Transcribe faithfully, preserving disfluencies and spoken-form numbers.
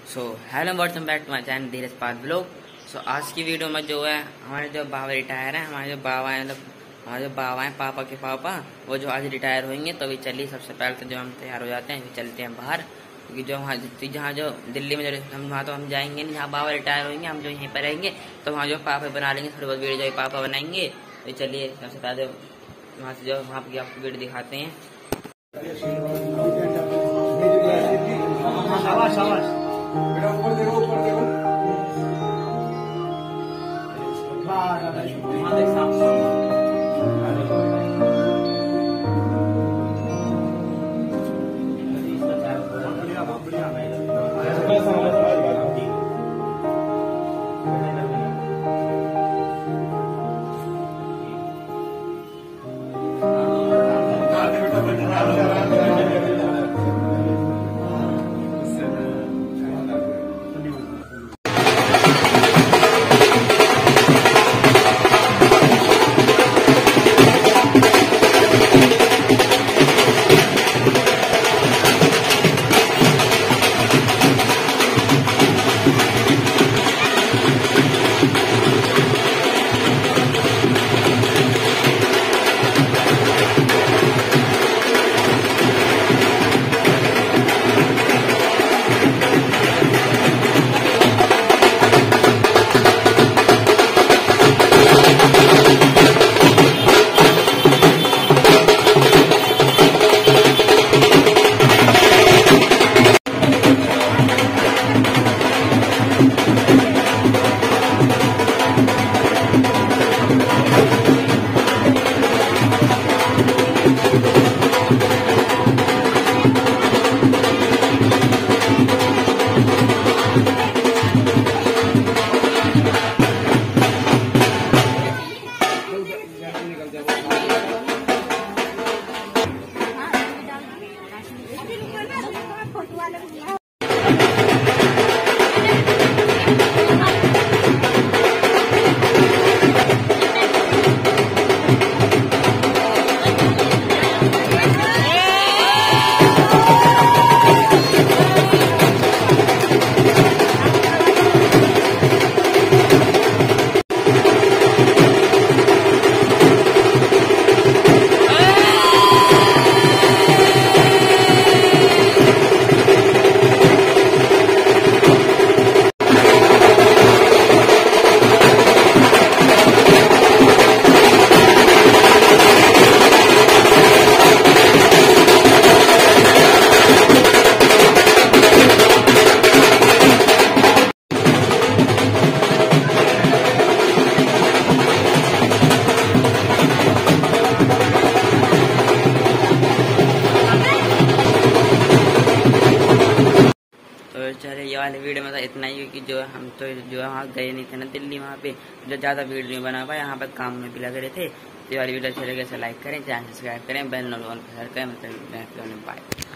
So hello welcome back to my channel Dheeraj Pal vlog. So आज की video में जो है हमारे जो बाबा रिटायर हैं, हमारे जो बाबा हैं मतलब हमारे जो बाबा हैं पापा के पापा, वो जो आज रिटायर होंगे। तो अभी चलिए सबसे पहले तो जो हम तैयार हो जाते हैं फिर चलते हैं बाहर, क्योंकि जो वहाँ जहाँ जो दिल्ली में जो हम वहाँ तो हम जाएंगे नहीं, जहाँ बाबा रिटायर होंगे हम जो यहीं पर रहेंगे। तो वहाँ जो पापा बना लेंगे, थोड़ी बहुत वीडियो जो पापा बनाएंगे। तो चलिए सबसे पहले वहाँ से जो वहाँ की आपको वीडियो दिखाते हैं। शाबाश शाबाश बेटा, ऊपर देखो ऊपर देखो। चले ये वाले वीडियो में तो इतना ही, क्योंकि जो हम तो जो वहाँ गए नहीं थे ना दिल्ली, वहाँ पे जो ज़्यादा वीडियो नहीं बना पाए, यहाँ पर काम में भी लगे रहे थे। तो ये वाली वीडियो अच्छी लगे तो लाइक करें, चैनल सब्सक्राइब करें, बेल नोटिफिकेशन करें। मतलब बाय।